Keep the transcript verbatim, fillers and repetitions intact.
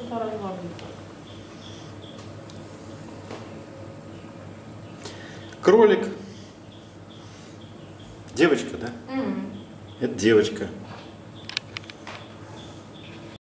полтора два литра. Кролик. Девочка, да? Mm. Это девочка.